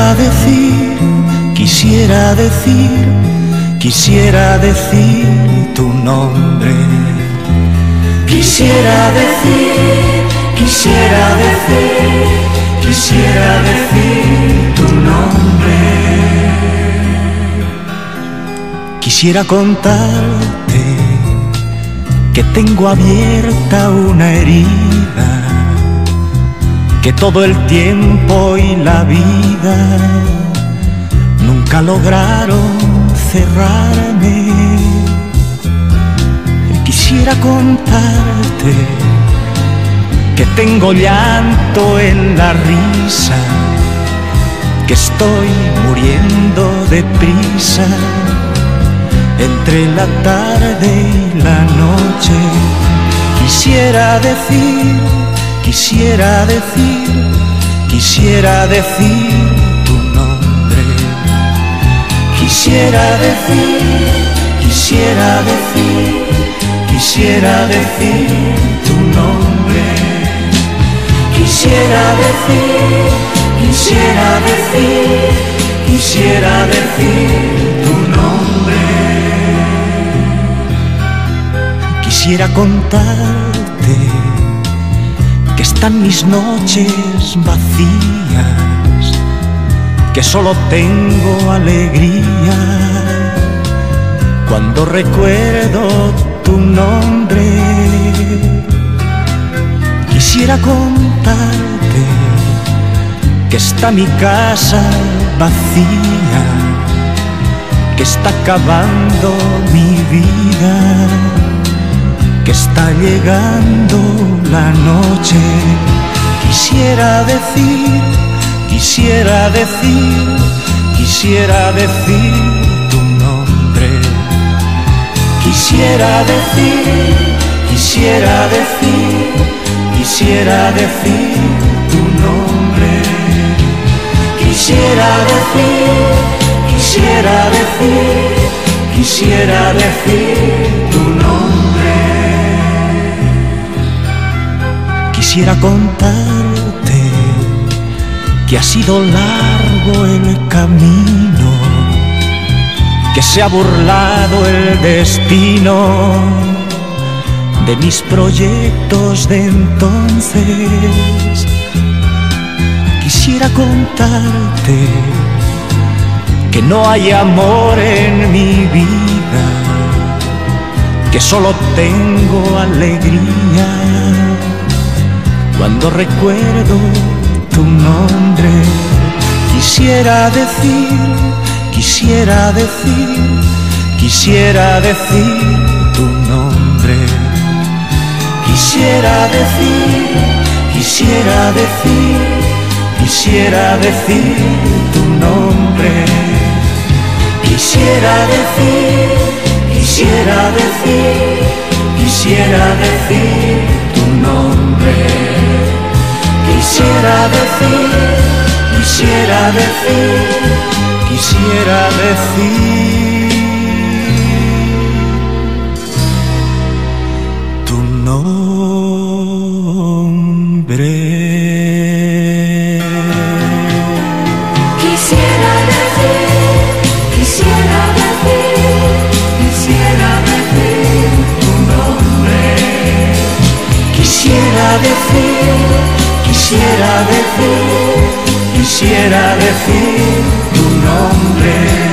Quisiera decir tu nombre. Quisiera decir tu nombre. Quisiera contarte que tengo abierta una herida, que todo el tiempo y la vida nunca lograron cerrarme. Quisiera contarte que tengo llanto en la risa, que estoy muriendo deprisa entre la tarde y la noche. Quisiera decir tu nombre. Quisiera decir tu nombre. Quisiera decir tu nombre. Quisiera contarte que están mis noches vacías, que solo tengo alegría cuando recuerdo tu nombre. Quisiera contarte que está mi casa vacía, que está acabando mi vida, que está llegando la noche. Quisiera decir tu nombre. Quisiera decir tu nombre. Quisiera decir tu nombre. Quisiera contarte que ha sido largo el camino, que se ha burlado el destino de mis proyectos de entonces. Quisiera contarte que no hay amor en mi vida, que solo tengo alegría cuando recuerdo tu nombre. Quisiera decir tu nombre. Quisiera decir tu nombre. Quisiera decir tu nombre. Quisiera decir tu nombre. Quisiera decir tu nombre. Quisiera decir tu nombre.